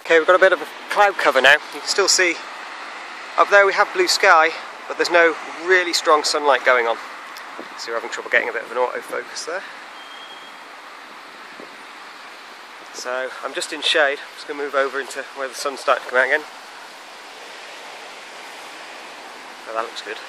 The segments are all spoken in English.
Okay, we've got a bit of a cloud cover now. You can still see up there we have blue sky, but there's no really strong sunlight going on. So we're having trouble getting a bit of an autofocus there. So I'm just in shade. I'm just going to move over into where the sun's starting to come out again. Oh, that looks good.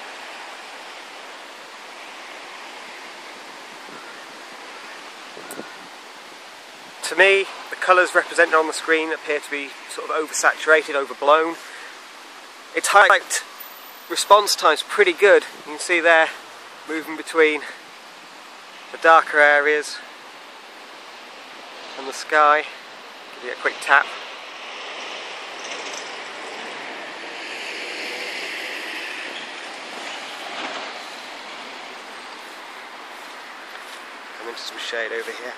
To me, the colours represented on the screen appear to be sort of oversaturated, overblown. Its height response time's pretty good. You can see there, moving between the darker areas and the sky. Give you a quick tap. Come into some shade over here.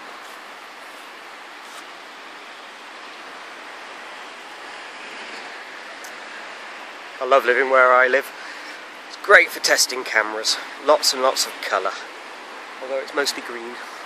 I love living where I live. It's great for testing cameras. Lots and lots of colour, although it's mostly green.